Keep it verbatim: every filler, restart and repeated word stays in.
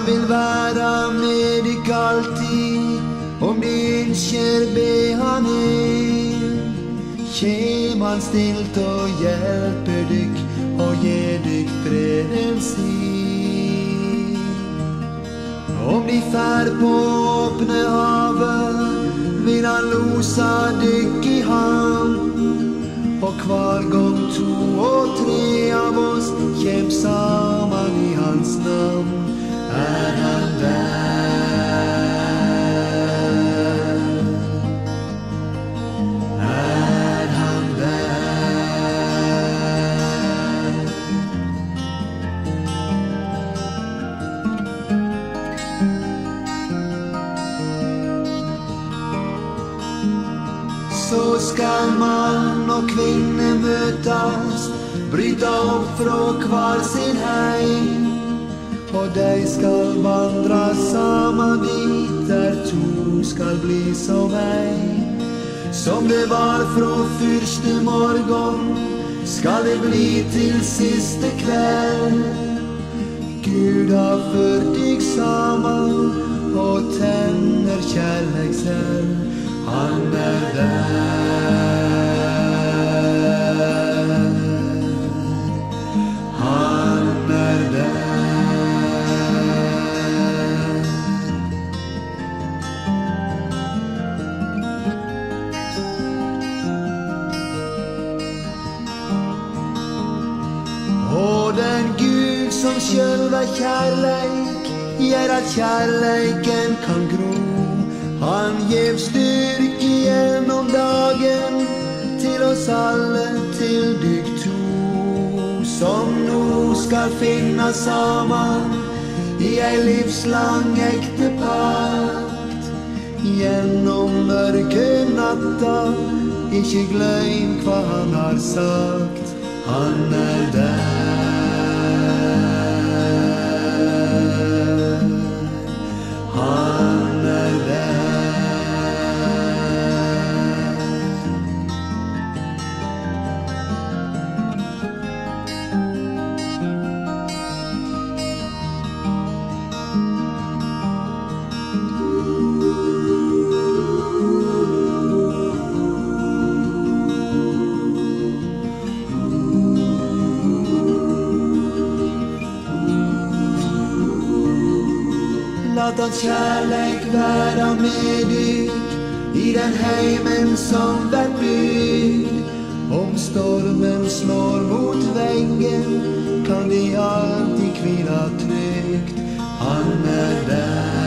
vil være med dykk alltid, om de ønsker be han inn. Kjem han stilt og hjelper dykk, og gir dykk freden sin. Om de fær på åpne havet, vil han losa dykk i havn. Og hver gang to og tre av oss kjem sammen i hans navn, er han der. Er han der. Så skal mann og kvinne møtas, bryta opp fra hver sin heim, og de skal vandra sammen dit, der to skal bli som ei. Som det var fra første morgen, skal det bli til siste kveld. Gud har ført dykk sammen, og tenner kjærleik selv. Han er der. Han er der. Og den Gud som selv er kjærleik, gjør at kjærleiken kan gro. Han gjev styrke gjennom dagen, til oss alle, til dykk to, som nå skal finne sammen i ei livslang ekte pakt. Gjennom mørke natta, ikke glem hva han har sagt. Han er der. Han er der. Lat at kjærleik være med dykk i den heimen som vær bygd. Om stormen slår mot veggen, kan de alltid hvila trygt. Han er der.